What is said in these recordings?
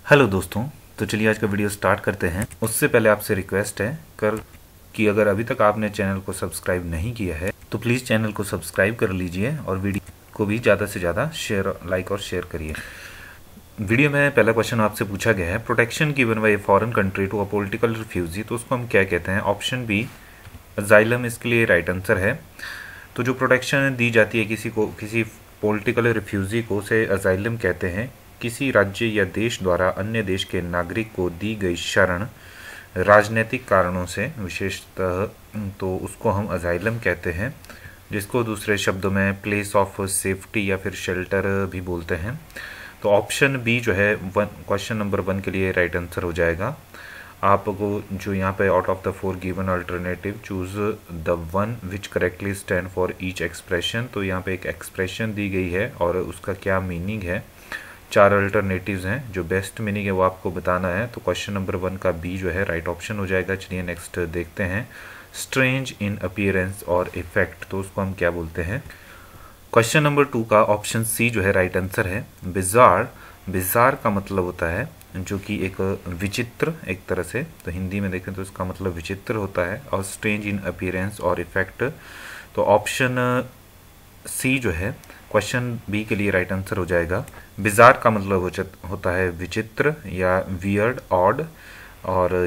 Hello दोस्तों। तो चलिए आज का वीडियो स्टार्ट करते हैं। उससे पहले आपसे रिक्वेस्ट है कि अगर अभी तक आपने चैनल को सब्सक्राइब नहीं किया है तो प्लीज़ चैनल को सब्सक्राइब कर लीजिए और वीडियो को भी ज़्यादा से ज़्यादा लाइक और शेयर करिए। वीडियो में पहला क्वेश्चन आपसे पूछा गया है, protection given by a foreign country to a political refugee, तो उसको हम क्या कहते हैं? ऑप्शन बी अजाइलम इसके लिए राइट आंसर है। तो जो प्रोटेक्शन दी जाती है किसी पॉलिटिकल रिफ्यूजी को, उसे अजाइलम कहते हैं। किसी राज्य या देश द्वारा अन्य देश के नागरिक को दी गई शरण राजनीतिक कारणों से विशेषतः, तो उसको हम अजाइलम कहते हैं, जिसको दूसरे शब्दों में प्लेस ऑफ सेफ्टी या फिर शेल्टर भी बोलते हैं। तो ऑप्शन बी जो है क्वेश्चन नंबर 1 के लिए राइट आंसर हो जाएगा। आपको जो यहाँ पे out of the 4 given alternative choose the one which correctly stand for each expression. तो यहाँ पे एक एक्सप्रेशन दी गई है और उसका क्या मीनिंग है। 4 अल्टरनेटिव्स हैं, जो बेस्ट मीनिंग है वो आपको बताना है। तो क्वेश्चन नंबर 1 का बी जो है राइट ऑप्शन हो जाएगा। चलिए नेक्स्ट देखते हैं। स्ट्रेंज इन अपीयरेंस और इफेक्ट, तो उसको हम क्या बोलते हैं? क्वेश्चन नंबर 2 का ऑप्शन सी जो है राइट आंसर है। बिजार, बिजार का मतलब होता है जो कि एक विचित्र एक तरह से, तो हिंदी में देखें तो इसका मतलब विचित्र होता है। और स्ट्रेंज इन अपीयरेंस और इफेक्ट, तो ऑप्शन सी जो है क्वेश्चन बी के लिए राइट आंसर हो जाएगा। बिजार का मतलब होता है विचित्र या वियर्ड, ऑड, और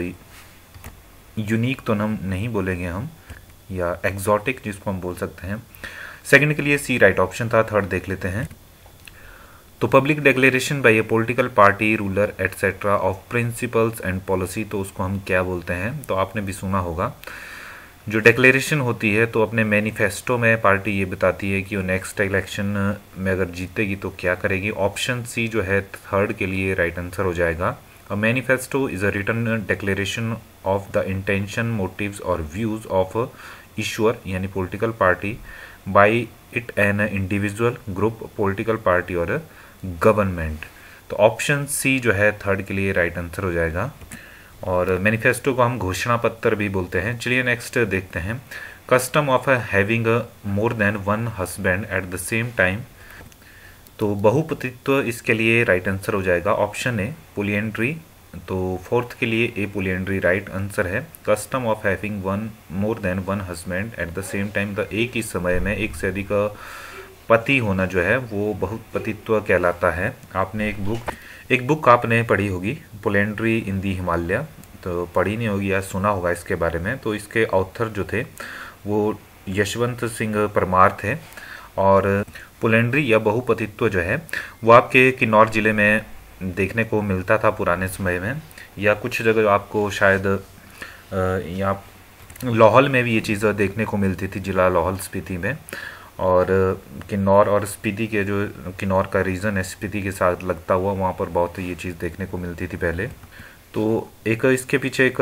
यूनिक तो हम नहीं बोलेंगे हम, या एग्जॉटिक जिसको हम बोल सकते हैं। सेकंड के लिए सी राइट ऑप्शन था। थर्ड देख लेते हैं। तो public declaration by a political party, ruler etcetera of principles and policy, तो उसको हम क्या बोलते हैं? तो आपने भी सुना होगा, जो डिक्लेरेशन होती है तो अपने मैनिफेस्टो में पार्टी ये बताती है कि वो नेक्स्ट इलेक्शन में अगर जीतेगी तो क्या करेगी। ऑप्शन सी जो है थर्ड के लिए राइट आंसर हो जाएगा। A manifesto is a written declaration of the intention, motives और व्यूज ऑफ इशूअर यानी political party by it an individual, group, political party और गवर्नमेंट। तो ऑप्शन सी जो है थर्ड के लिए राइट आंसर हो जाएगा। और मैनिफेस्टो को हम घोषणा पत्र भी बोलते हैं। चलिए नेक्स्ट देखते हैं। Custom of having more than one husband at the same time, तो बहुपतित्व इसके लिए राइट आंसर हो जाएगा। ऑप्शन ए पोलिएंड्री, तो फोर्थ के लिए ए पोलिएंड्री राइट आंसर है। Custom of having more than one husband at the same time, तो एक ही समय में एक से अधिक पति होना जो है वो बहुपतित्व कहलाता है। आपने एक बुक आपने पढ़ी होगी, पोलिएंड्री इन दी हिमालय, तो पढ़ी नहीं होगी या सुना होगा इसके बारे में। तो इसके ऑथर जो थे वो यशवंत सिंह परमार थे। और पोलिएंड्री या बहुपतित्व जो है वो आपके किन्नौर ज़िले में देखने को मिलता था पुराने समय में, या कुछ जगह आपको शायद या लाहौल में भी ये चीज़ देखने को मिलती थी, जिला लाहौल स्पीति में। और किन्नौर और स्पीति के जो किन्नौर का रीजन है स्पीति के साथ लगता हुआ, वहाँ पर बहुत ये चीज़ देखने को मिलती थी पहले। तो एक इसके पीछे एक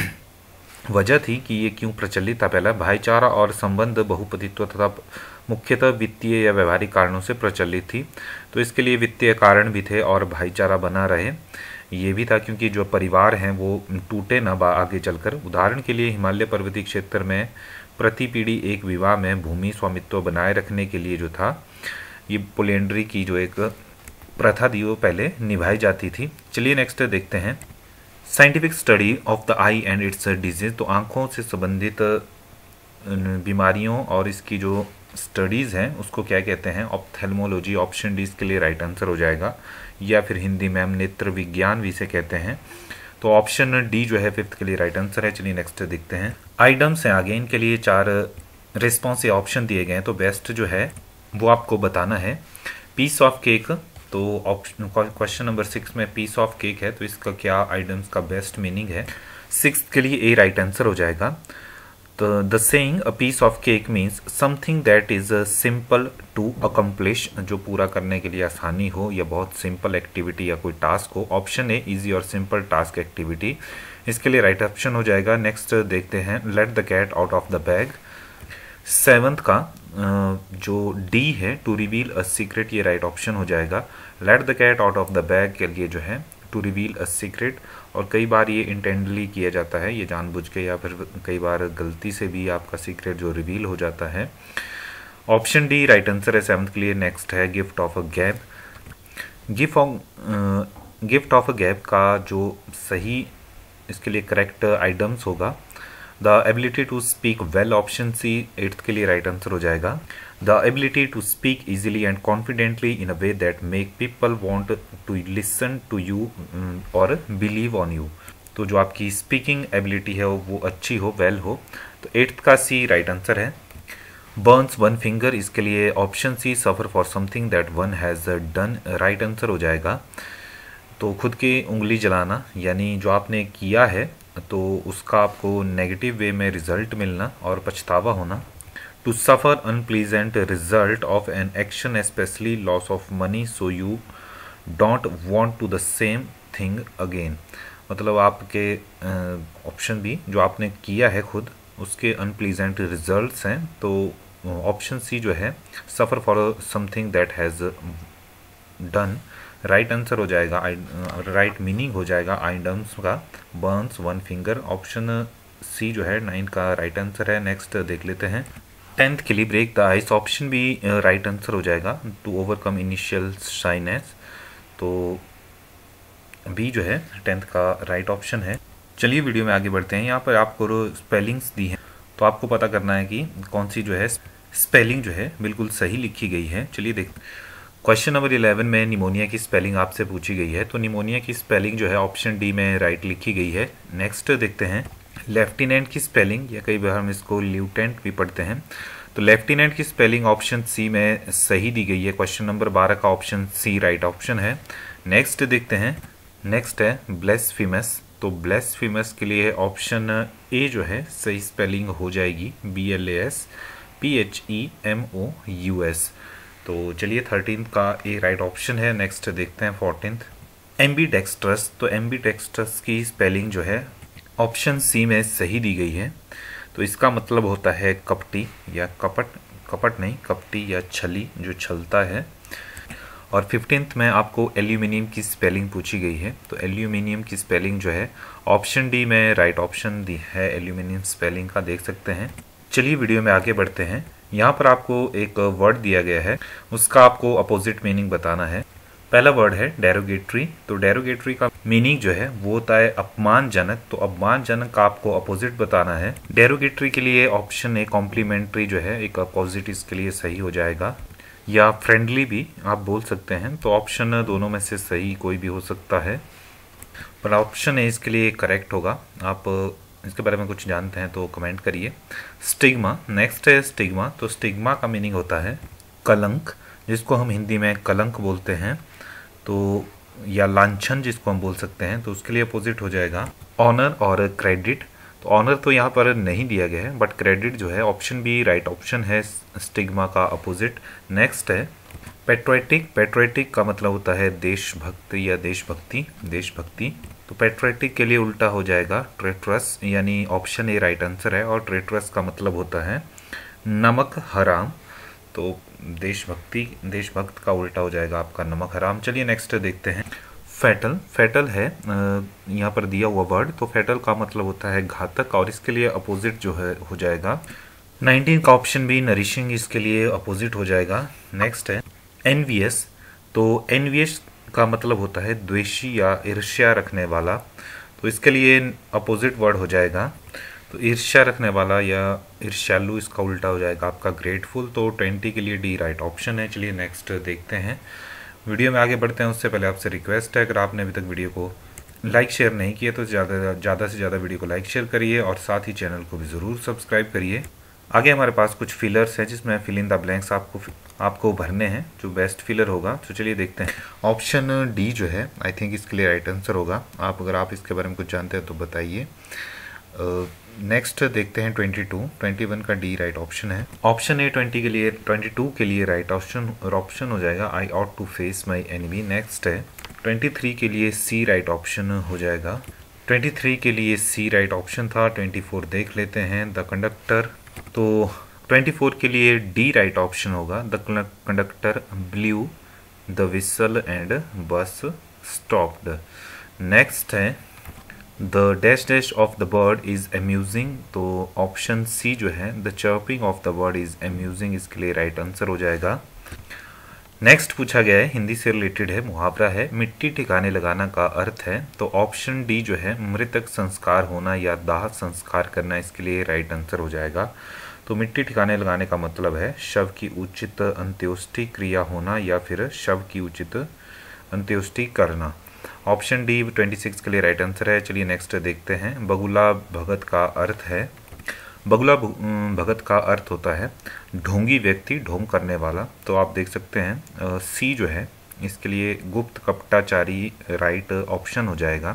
वजह थी कि ये क्यों प्रचलित था। पहला भाईचारा और संबंध बहुपतित्व तथा मुख्यतः वित्तीय या व्यवहारिक कारणों से प्रचलित थी। तो इसके लिए वित्तीय कारण भी थे और भाईचारा बना रहे ये भी था, क्योंकि जो परिवार हैं वो टूटे ना आगे चलकर। उदाहरण के लिए हिमालय पर्वतीय क्षेत्र में प्रति पीढ़ी एक विवाह में भूमि स्वामित्व बनाए रखने के लिए जो था ये पोलिएंड्री की जो एक प्रथा थी वो पहले निभाई जाती थी। चलिए नेक्स्ट देखते हैं। Scientific study of the eye and its disease, तो आंखों से संबंधित बीमारियों और इसकी जो स्टडीज़ हैं उसको क्या कहते हैं? ऑप्थेल्मोलॉजी। ऑप्शन डी इसके लिए राइट आंसर हो जाएगा, या फिर हिंदी में हम नेत्र विज्ञान भी इसे कहते हैं। तो ऑप्शन डी जो है फिफ्थ के लिए राइट आंसर है। चलिए नेक्स्ट देखते हैं। आइटम्स हैं आगे, इनके लिए 4 रिस्पॉन्स या ऑप्शन दिए गए हैं, तो बेस्ट जो है वो आपको बताना है। पीस ऑफ केक, तो ऑप्शन क्वेश्चन नंबर 6 में पीस ऑफ केक है, तो इसका क्या आइटम्स का बेस्ट मीनिंग है? 6 के लिए ए राइट आंसर हो जाएगा। तो the saying a piece of cake means something that is simple to accomplish, जो पूरा करने के लिए आसानी हो या बहुत सिंपल एक्टिविटी या कोई टास्क हो। ऑप्शन ए इजी और सिंपल टास्क एक्टिविटी, इसके लिए राइट ऑप्शन हो जाएगा। नेक्स्ट देखते हैं। Let the cat out of the bag, 7th का जो डी है टू रिवील अ सीक्रेट, ये राइट ऑप्शन हो जाएगा। Let the cat out of the bag के लिए जो है टू रिवील अ सीक्रेट, और कई बार ये इंटेंडली किया जाता है, ये जानबूझ के, या फिर कई बार गलती से भी आपका सीक्रेट जो रिवील हो जाता है। ऑप्शन डी राइट आंसर है 7th के लिए। नेक्स्ट है गिफ्ट ऑफ अ गैब। गिफ्ट ऑफ अ गैप का जो सही इसके लिए करेक्ट आइटम्स होगा the ability to speak well, option C 8th के लिए राइट आंसर हो जाएगा। The ability to speak easily and confidently in a way that make people want to listen to you और बिलीव ऑन यू। तो जो आपकी speaking ability है वो अच्छी हो, वेल हो, तो 8th का सी राइट आंसर है। बर्न्स वन फिंगर, इसके लिए option C suffer for something that one has done, right answer हो जाएगा। तो खुद की उंगली जलाना यानी जो आपने किया है तो उसका आपको नेगेटिव वे में रिजल्ट मिलना और पछतावा होना। To suffer unpleasant result of an action specially loss of money so you don't want to the same thing again, मतलब आपके ऑप्शन बी जो आपने किया है खुद उसके अनप्लीजेंट रिजल्ट्स हैं, तो ऑप्शन सी जो है suffer for something that has done, right answer हो जाएगा। राइट मीनिंग हो जाएगा आइटम्स का burns one finger, option C जो है 9 का राइट आंसर है। नेक्स्ट देख लेते हैं 10th के लिए ब्रेक द आइस, ऑप्शन भी राइट आंसर हो जाएगा। टू ओवरकम इनिशियल शाइनेस, तो बी जो है 10th का राइट ऑप्शन है। चलिए वीडियो में आगे बढ़ते हैं। यहाँ पर आपको स्पेलिंग्स दी हैं तो आपको पता करना है कि कौन सी जो है स्पेलिंग जो है बिल्कुल सही लिखी गई है। चलिए देखते हैं। क्वेश्चन नंबर 11 में निमोनिया की स्पेलिंग आपसे पूछी गई है, तो निमोनिया की स्पेलिंग जो है ऑप्शन डी में राइट लिखी गई है। नेक्स्ट देखते हैं लेफ्टिनेंट की स्पेलिंग, या कई बार हम इसको ल्यूटेंट भी पढ़ते हैं, तो लेफ्टिनेंट की स्पेलिंग ऑप्शन सी में सही दी गई है। क्वेश्चन नंबर 12 का ऑप्शन सी राइट ऑप्शन है। नेक्स्ट देखते हैं, नेक्स्ट है ब्लेसफेमस, तो ब्लेसफेमस के लिए ऑप्शन ए जो है सही स्पेलिंग हो जाएगी BLASPHEMOUS। तो चलिए 13th का ए राइट ऑप्शन है। नेक्स्ट देखते हैं 14th एम्बीडेक्स्ट्रस, तो एम्बीडेक्स्ट्रस की स्पेलिंग जो है ऑप्शन सी में सही दी गई है, तो इसका मतलब होता है कपटी या कपट, कपट नहीं कपटी या छली, जो छलता है। और 15th में आपको एल्यूमिनियम की स्पेलिंग पूछी गई है, तो एल्यूमिनियम की स्पेलिंग जो है ऑप्शन डी में राइट ऑप्शन दी है एल्यूमिनियम स्पेलिंग का, देख सकते हैं। चलिए वीडियो में आगे बढ़ते हैं। यहाँ पर आपको एक वर्ड दिया गया है, उसका आपको अपोजिट मीनिंग बताना है। पहला वर्ड है डेरोगेटरी, तो डेरोगेटरी का मीनिंग जो है वो होता है अपमानजनक, तो अपमानजनक का आपको अपोजिट बताना है। डेरोगेटरी के लिए ऑप्शन ए कॉम्प्लीमेंट्री जो है एक अपोजिट इसके लिए सही हो जाएगा, या फ्रेंडली भी आप बोल सकते हैं, तो ऑप्शन दोनों में से सही कोई भी हो सकता है, पर ऑप्शन ए इसके लिए करेक्ट होगा। आप इसके बारे में कुछ जानते हैं तो कमेंट करिए। स्टिग्मा, नेक्स्ट है स्टिग्मा, तो स्टिग्मा का मीनिंग होता है कलंक, जिसको हम हिंदी में कलंक बोलते हैं, तो या लांछन जिसको हम बोल सकते हैं, तो उसके लिए अपोजिट हो जाएगा ऑनर और क्रेडिट। तो ऑनर तो यहाँ पर नहीं दिया गया है, बट क्रेडिट जो है ऑप्शन बी राइट ऑप्शन है स्टिग्मा का अपोजिट। नेक्स्ट है पेट्रियोटिक, पेट्रियोटिक का मतलब होता है देशभक्त या देशभक्ति, देशभक्ति, तो पेट्रियोटिक के लिए उल्टा हो जाएगा ट्रेट्रस, यानी ऑप्शन ए राइट आंसर है। और ट्रेट्रस का मतलब होता है नमक हराम, तो देशभक्ति, देशभक्त का उल्टा हो जाएगा आपका नमक हराम। चलिए नेक्स्ट देखते हैं फैटल, फैटल है यहाँ पर दिया हुआ वर्ड, तो फैटल का मतलब होता है घातक, और इसके लिए अपोजिट जो है हो जाएगा 19 का ऑप्शन बी नरिशिंग, इसके लिए अपोजिट हो जाएगा। नेक्स्ट है एनवियस, तो एनवियस का मतलब होता है द्वेषी या ईर्ष्या रखने वाला, तो इसके लिए अपोजिट वर्ड हो जाएगा, तो ईर्ष्या रखने वाला या ईर्ष्यालु, इसका उल्टा हो जाएगा आपका ग्रेटफुल, तो 20 के लिए डी राइट ऑप्शन है। चलिए नेक्स्ट देखते हैं। वीडियो में आगे बढ़ते हैं उससे पहले आपसे रिक्वेस्ट है, अगर आपने अभी तक वीडियो को लाइक शेयर नहीं किया तो ज़्यादा से ज़्यादा वीडियो को लाइक शेयर करिए, और साथ ही चैनल को भी ज़रूर सब्सक्राइब करिए। आगे हमारे पास कुछ फिलर्स हैं जिसमें फिल इन द ब्लैंक्स आपको भरने हैं, जो बेस्ट फिलर होगा। तो चलिए देखते हैं। ऑप्शन डी जो है आई थिंक इसके लिए राइट आंसर होगा, अगर आप इसके बारे में कुछ जानते हैं तो बताइए। नेक्स्ट देखते हैं 22, 21 का डी राइट ऑप्शन है। ऑप्शन ए 22 के लिए राइट ऑप्शन हो जाएगा I ought to face my enemy. Next है 23 के लिए सी राइट ऑप्शन हो जाएगा, 23 के लिए सी राइट ऑप्शन था। 24 देख लेते हैं द कंडक्टर, तो 24 के लिए डी राइट ऑप्शन होगा, the conductor blew the whistle and bus stopped. Next है the dash dash of the bird is amusing, तो ऑप्शन सी जो है the chirping of the bird is amusing, इसके लिए राइट आंसर हो जाएगा। Next पूछा गया है, हिंदी से रिलेटेड है, मुहावरा है, मिट्टी ठिकाने लगाना का अर्थ है। तो ऑप्शन डी जो है मृतक संस्कार होना या दाह संस्कार करना, इसके लिए राइट आंसर हो जाएगा। तो मिट्टी ठिकाने लगाने का मतलब है शव की उचित अंत्योष्टि क्रिया होना या फिर शव की उचित अंत्योष्टि करना। ऑप्शन डी 26 के लिए राइट आंसर है। चलिए नेक्स्ट देखते हैं। बगुला भगत का अर्थ है, बगुला भगत का अर्थ होता है ढोंगी व्यक्ति, ढोंग करने वाला। तो आप देख सकते हैं सी जो है इसके लिए गुप्त कपटाचारी राइट ऑप्शन हो जाएगा।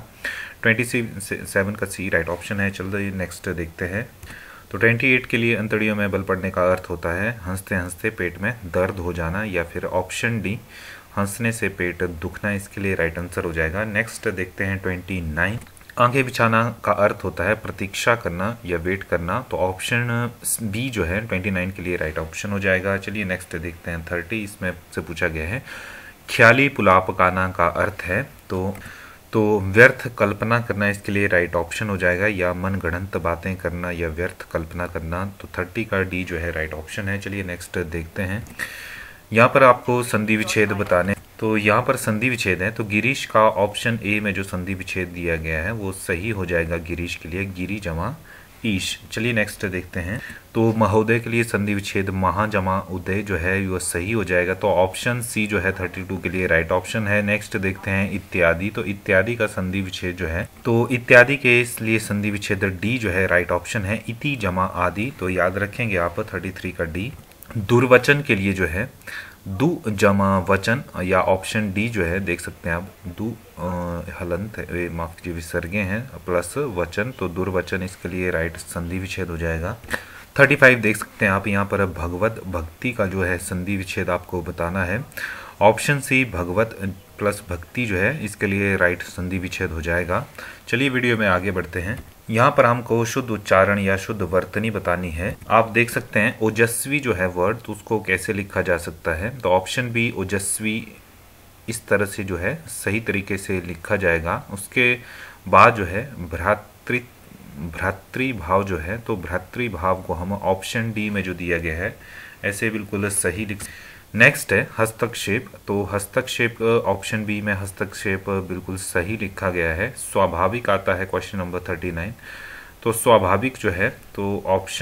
27 का सी राइट ऑप्शन है। चलिए नेक्स्ट देखते हैं। तो 28 के लिए अंतड़ियों में बल पड़ने का अर्थ होता है हंसते हंसते पेट में दर्द हो जाना या फिर ऑप्शन डी हंसने से पेट दुखना, इसके लिए राइट आंसर हो जाएगा। नेक्स्ट देखते हैं 29। आंखें बिछाना का अर्थ होता है प्रतीक्षा करना या वेट करना। तो ऑप्शन बी जो है 29 के लिए राइट ऑप्शन हो जाएगा। चलिए नेक्स्ट देखते हैं 30। इसमें से पूछा गया है ख्याली पुलापकाना का अर्थ है तो व्यर्थ कल्पना करना, इसके लिए राइट ऑप्शन हो जाएगा, या मनगढ़ंत बातें करना या व्यर्थ कल्पना करना। तो 30 का डी जो है राइट ऑप्शन है। चलिए नेक्स्ट देखते हैं। यहाँ पर आपको संधि विच्छेद बताने, तो यहाँ पर संधि विच्छेद है, तो गिरीश का ऑप्शन ए में जो संधि विच्छेद दिया गया है वो सही हो जाएगा गिरीश के लिए, गिरी जमा ईश। चलिए नेक्स्ट देखते हैं। तो महोदय के लिए संधि विच्छेद महा जमा उदय जो है वो सही हो जाएगा। तो ऑप्शन सी जो है 32 के लिए राइट ऑप्शन है। नेक्स्ट देखते हैं इत्यादि। तो इत्यादि का संधि विच्छेद जो है, तो इत्यादि के लिए संधि विच्छेद डी जो है राइट ऑप्शन है, इति जमा आदि। तो याद रखेंगे आप 33 का डी। दुर्वचन के लिए जो है दु जमा वचन या ऑप्शन डी जो है देख सकते हैं आप, दु हलंत माफ कीजिए विसर्गे हैं प्लस वचन, तो दुर्वचन इसके लिए राइट संधि विच्छेद हो जाएगा। 35 देख सकते हैं आप, यहाँ पर भगवत भक्ति का जो है संधि विच्छेद आपको बताना है। ऑप्शन सी भगवत प्लस भक्ति जो है इसके लिए राइट संधि विच्छेद हो जाएगा। चलिए वीडियो में आगे बढ़ते हैं। यहाँ पर हमको शुद्ध उच्चारण या शुद्ध वर्तनी बतानी है। आप देख सकते हैं ओजस्वी जो है वर्ड, तो उसको कैसे लिखा जा सकता है। तो ऑप्शन बी ओजस्वी इस तरह से जो है सही तरीके से लिखा जाएगा। उसके बाद जो है भ्रातृभाव जो है, तो भ्रातृभाव को हम ऑप्शन डी में जो दिया गया है ऐसे बिल्कुल सही लिख। नेक्स्ट है हस्तक्षेप। तो हस्तक्षेप ऑप्शन बी में हस्तक्षेप बिल्कुल सही लिखा गया है। स्वाभाविक आता है क्वेश्चन नंबर 39। तो स्वाभाविक जो है, तो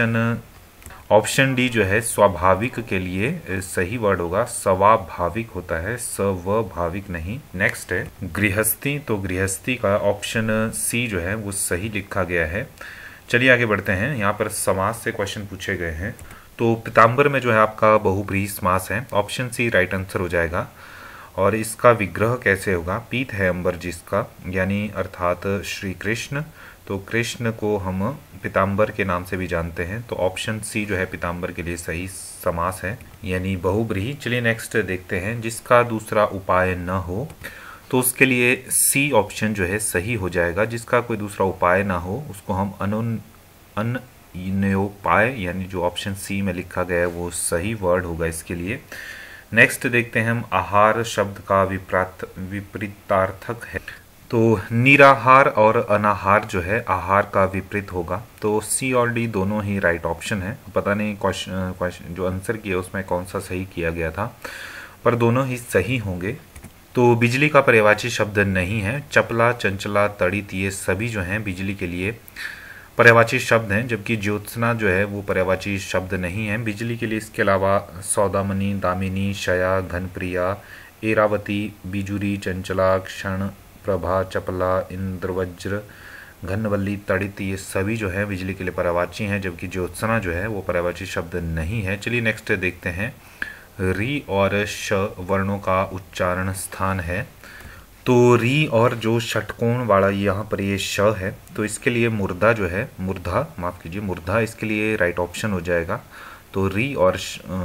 ऑप्शन डी जो है स्वाभाविक के लिए सही वर्ड होगा, स्वाभाविक होता है, स्वभाविक नहीं। नेक्स्ट है गृहस्थी। तो गृहस्थी का ऑप्शन सी जो है वो सही लिखा गया है। चलिए आगे बढ़ते हैं। यहाँ पर समास से क्वेश्चन पूछे गए हैं। तो पीताम्बर में जो है आपका बहुब्रीहि समास है, ऑप्शन सी राइट आंसर हो जाएगा। और इसका विग्रह कैसे होगा, पीत है अंबर जिसका, यानी अर्थात श्री कृष्ण। तो कृष्ण को हम पीताम्बर के नाम से भी जानते हैं। तो ऑप्शन सी जो है पीताम्बर के लिए सही समास है, यानी बहुब्रीहि। चलिए नेक्स्ट देखते हैं। जिसका दूसरा उपाय न हो, तो उसके लिए सी ऑप्शन जो है सही हो जाएगा। जिसका कोई दूसरा उपाय ना हो उसको हम अन्योपाय, यानी जो ऑप्शन सी में लिखा गया है वो सही वर्ड होगा इसके लिए। नेक्स्ट देखते हैं हम। आहार शब्द का विपरीतार्थक है। तो निराहार और अनाहार जो है आहार का विपरीत होगा। तो सी और डी दोनों ही राइट ऑप्शन है। पता नहीं क्वेश्चन जो आंसर किया उसमें कौन सा सही किया गया था, पर दोनों ही सही होंगे। तो बिजली का पर्यायवाची शब्द नहीं है। चपला, चंचला, तड़ित ये सभी जो हैं बिजली के लिए पर्यायवाची शब्द हैं, जबकि ज्योत्सना जो है वो पर्यायवाची शब्द नहीं है बिजली के लिए। इसके अलावा सौदामनी, दामिनी, शया, घनप्रिया, एरावती, बिजुरी, चंचला, क्षण प्रभा, चपला, इंद्रवज्र, घनवल्ली, तड़ित ये सभी जो है बिजली के लिए पर्यायवाची हैं, जबकि ज्योत्सना जो है वो पर्यायवाची शब्द नहीं है। चलिए नेक्स्ट देखते हैं। री और श वर्णों का उच्चारण स्थान है। तो री और जो षटकोण वाला यहाँ पर ये श है, तो इसके लिए मुर्दा जो है, मुर्धा इसके लिए राइट ऑप्शन हो जाएगा। तो री और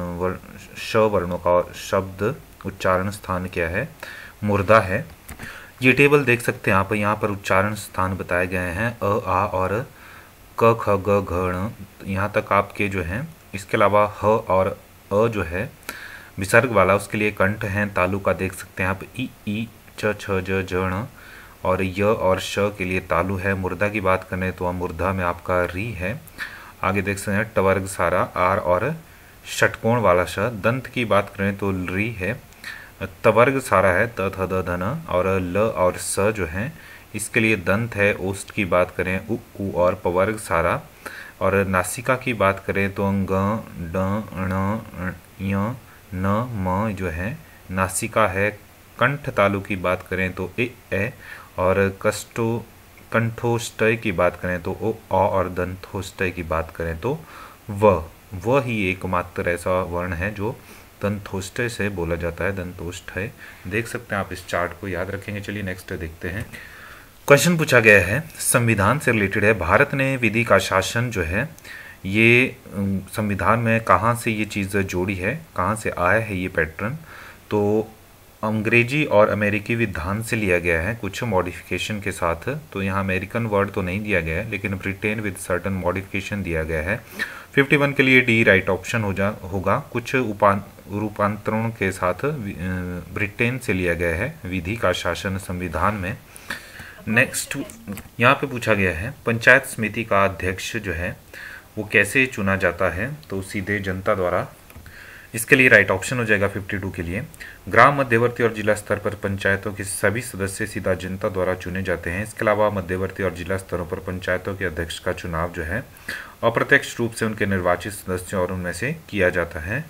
श वर्णों का शब्द उच्चारण स्थान क्या है, मुर्दा है। ये टेबल देख सकते हैं आप, यहाँ पर उच्चारण स्थान बताए गए हैं अ, आ और क, ख, ग, घ, यहाँ तक आपके जो हैं। इसके अलावा ह और अ जो है विसर्ग वाला, उसके लिए कंठ हैं। तालु का देख सकते हैं आप, ई, च, छ, ज, ण, और य और श के लिए तालु है। मुर्दा की बात करें तो मुर्दा में आपका री है। आगे देख सकते हैं टवर्ग सारा, आर और षटकोण वाला श। दंत की बात करें तो री है। तवर्ग सारा है, त थ द ध न, और ल और स जो है इसके लिए दंत है। ओष्ठ की बात करें उ उ और पवर्ग सारा। और नासिका की बात करें तो ग ड ण य न म जो है नासिका है। कंठ तालु की बात करें तो ए, और कंठोष्टय की बात करें तो ओ और दंतोष्टय की बात करें तो वह ही एकमात्र ऐसा वर्ण है जो दंतोष्टय से बोला जाता है, दंतोष्टय। देख सकते हैं आप इस चार्ट को, याद रखेंगे। चलिए नेक्स्ट देखते हैं। क्वेश्चन पूछा गया है, संविधान से रिलेटेड है। भारत ने विधि का शासन जो है ये संविधान में कहाँ से ये चीज़ जोड़ी है, कहाँ से आया है ये पैटर्न? तो अंग्रेजी और अमेरिकी विधान से लिया गया है कुछ मॉडिफिकेशन के साथ। तो यहाँ अमेरिकन वर्ड तो नहीं दिया गया है, लेकिन ब्रिटेन विद सर्टन मॉडिफिकेशन दिया गया है। 51 के लिए डी राइट ऑप्शन होगा। कुछ रूपांतरणों के साथ ब्रिटेन से लिया गया है विधि का शासन संविधान में। नेक्स्ट यहाँ पे पूछा गया है, पंचायत समिति का अध्यक्ष जो है वो कैसे चुना जाता है? तो सीधे जनता द्वारा। इसके लिए राइट ऑप्शन हो जाएगा 52 के लिए। ग्राम, मध्यवर्ती और जिला स्तर पर पंचायतों के सभी सदस्य सीधा जनता द्वारा चुने जाते हैं। इसके अलावा मध्यवर्ती और जिला स्तरों पर पंचायतों के अध्यक्ष का चुनाव जो है अप्रत्यक्ष रूप से उनके निर्वाचित सदस्यों और उनमें से किया जाता है।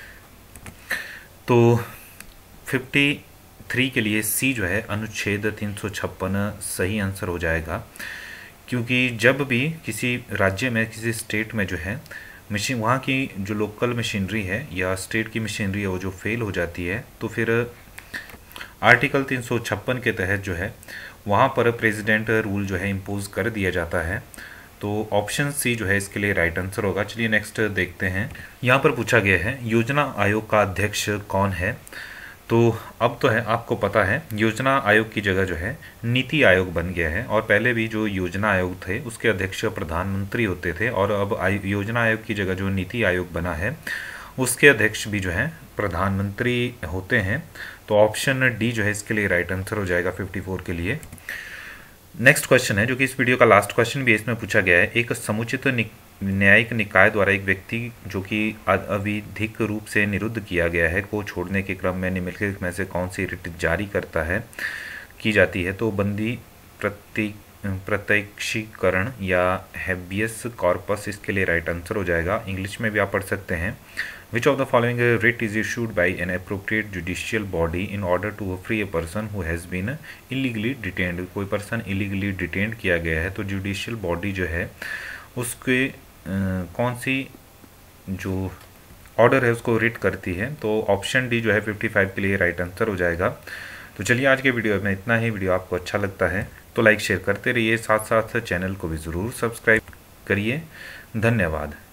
तो 53 के लिए सी जो है अनुच्छेद 356 सही आंसर हो जाएगा, क्योंकि जब भी किसी राज्य में, किसी स्टेट में जो है मशीन, वहाँ की जो लोकल मशीनरी है या स्टेट की मशीनरी है वो जो फेल हो जाती है, तो फिर आर्टिकल 356 के तहत जो है वहाँ पर प्रेसिडेंट रूल जो है इम्पोज कर दिया जाता है। तो ऑप्शन सी जो है इसके लिए राइट आंसर होगा। चलिए नेक्स्ट देखते हैं। यहाँ पर पूछा गया है, योजना आयोग का अध्यक्ष कौन है? तो अब तो है आपको पता है, योजना आयोग की जगह जो है नीति आयोग बन गया है। और पहले भी जो योजना आयोग थे उसके अध्यक्ष प्रधानमंत्री होते थे, और अब योजना आयोग की जगह जो नीति आयोग बना है उसके अध्यक्ष भी जो है प्रधानमंत्री होते हैं। तो ऑप्शन डी जो है इसके लिए राइट आंसर हो जाएगा 54 के लिए। नेक्स्ट क्वेश्चन है, जो कि इस वीडियो का लास्ट क्वेश्चन भी इसमें पूछा गया है। एक समुचित न्यायिक निकाय द्वारा एक व्यक्ति जो कि अविधिक रूप से निरुद्ध किया गया है को छोड़ने के क्रम में निम्नलिखित में से कौन सी रिट जारी करता है, की जाती है? तो बंदी प्रत्यक्षीकरण या हैबियस कॉर्पस इसके लिए राइट आंसर हो जाएगा। इंग्लिश में भी आप पढ़ सकते हैं, which of the following writ is issued by an appropriate judicial body in order to free a person who has been illegally detained. कोई पर्सन इलीगली डिटेन्ड किया गया है तो जुडिशियल बॉडी जो है उसके कौन सी जो ऑर्डर है उसको रिट करती है? तो ऑप्शन डी जो है 55 के लिए राइट आंसर हो जाएगा। तो चलिए आज के वीडियो में इतना ही। वीडियो आपको अच्छा लगता है तो लाइक शेयर करते रहिए, साथ साथ चैनल को भी ज़रूर सब्सक्राइब करिए। धन्यवाद।